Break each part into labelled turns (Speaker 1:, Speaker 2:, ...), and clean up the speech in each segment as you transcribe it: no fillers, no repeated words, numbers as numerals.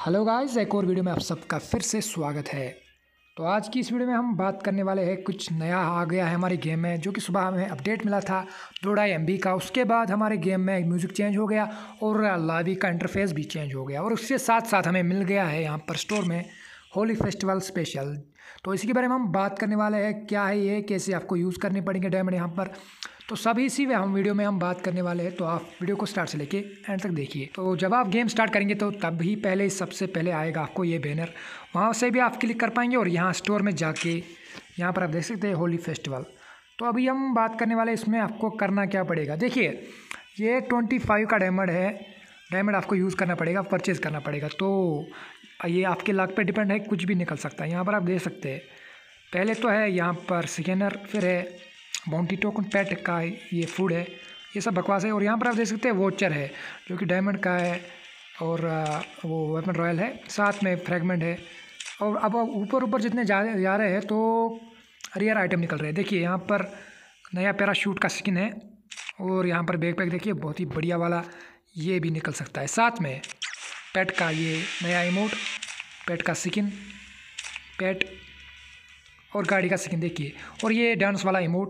Speaker 1: Hello guys, एक और video में आप सबका फिर से स्वागत है। तो आज की इस वीडियो में हम बात करने वाले हैं, कुछ नया आ गया है हमारी गेम में, जो कि सुबह हमें अपडेट मिला था 2.5 MB का। उसके बाद हमारे गेम में म्यूज़िक चेंज हो गया और लॉबी का इंटरफेस भी चेंज हो गया, और उसके साथ साथ हमें मिल गया है यहाँ पर स्टोर में होली फेस्टिवल स्पेशल। तो इसी के बारे में हम बात करने वाले हैं, क्या है ये, कैसे आपको यूज़ करने पड़ेंगे डायमंड यहाँ पर। तो सभी इसी में हम वीडियो में हम बात करने वाले हैं, तो आप वीडियो को स्टार्ट से लेके एंड तक देखिए। तो जब आप गेम स्टार्ट करेंगे तो तब ही पहले सबसे पहले आएगा आपको ये बैनर, वहाँ से भी आप क्लिक कर पाएंगे और यहाँ स्टोर में जाके यहाँ पर आप देख सकते हैं होली फेस्टिवल। तो अभी हम बात करने वाले इसमें आपको करना क्या पड़ेगा। देखिए, ये 25 का डायमंड है, डायमंड आपको यूज़ करना पड़ेगा, परचेज़ करना पड़ेगा। तो ये आपके लक पे डिपेंड है, कुछ भी निकल सकता है। यहाँ पर आप देख सकते हैं, पहले तो है यहाँ पर स्कैनर, फिर है बाउंटी टोकन, पेट का ये फूड है, ये सब बकवास है। और यहाँ पर आप देख सकते हैं वोचर है जो कि डायमंड का है, और वो वेपन रॉयल है, साथ में फ्रैगमेंट है। और अब ऊपर ऊपर जितने जा रहे हैं तो रेयर आइटम निकल रहे हैं। देखिए यहाँ पर नया पैराशूट का स्किन है, और यहाँ पर बैकपैक देखिए बहुत ही बढ़िया वाला, ये भी निकल सकता है। साथ में पेट का ये नया इमोट, पेट का स्किन, पेट और गाड़ी का स्किन देखिए, और ये डांस वाला इमोट।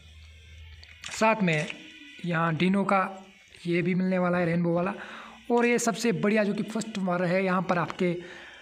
Speaker 1: साथ में यहाँ डिनो का ये भी मिलने वाला है, रेनबो वाला। और ये सबसे बढ़िया जो कि फर्स्ट वाला है, यहाँ पर आपके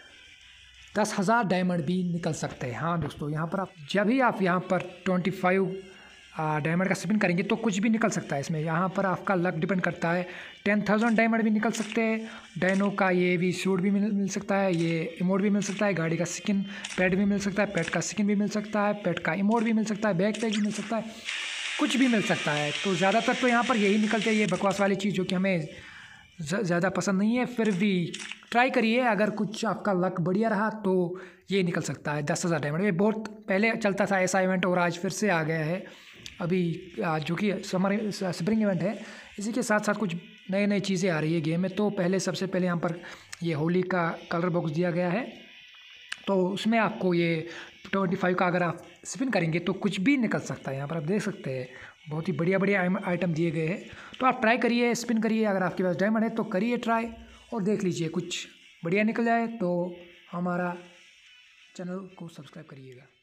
Speaker 1: 10,000 डायमंड भी निकल सकते हैं। हाँ दोस्तों, यहाँ पर आप जब भी आप यहाँ पर 25 डायमंड का स्पिन करेंगे तो कुछ भी निकल सकता है इसमें। यहाँ पर आपका लक डिपेंड करता है, 10,000 डायमंड भी निकल सकते हैं, डायनो का ये भी सूट भी मिल सकता है, ये इमोट भी मिल सकता है, गाड़ी का स्किन, पेट भी मिल सकता है, पेट का स्किन भी मिल सकता है, पेट का इमोट भी मिल सकता है, बैकपैक भी मिल सकता है, कुछ भी मिल सकता है। तो ज़्यादातर तो यहाँ पर यही निकलते हैं, ये बकवास वाली चीज़ जो कि हमें ज़्यादा पसंद नहीं है। फिर भी ट्राई करिए, अगर कुछ आपका लक बढ़िया रहा तो ये निकल सकता है 10,000 डायमंड। ये बहुत पहले चलता था ऐसा इवेंट, और आज फिर से आ गया है अभी, जो कि स्प्रिंग इवेंट है। इसी के साथ साथ कुछ नई नई चीज़ें आ रही है गेम में। तो पहले सबसे पहले यहाँ पर ये होली का कलर बॉक्स दिया गया है, तो उसमें आपको ये 25 का अगर आप स्पिन करेंगे तो कुछ भी निकल सकता है। यहाँ पर आप देख सकते हैं बहुत ही बढ़िया बढ़िया आइटम दिए गए हैं। तो आप ट्राई करिए, स्पिन करिए, अगर आपके पास डायमंड है तो करिए ट्राई, और देख लीजिए कुछ बढ़िया निकल जाए तो हमारा चैनल को सब्सक्राइब करिएगा।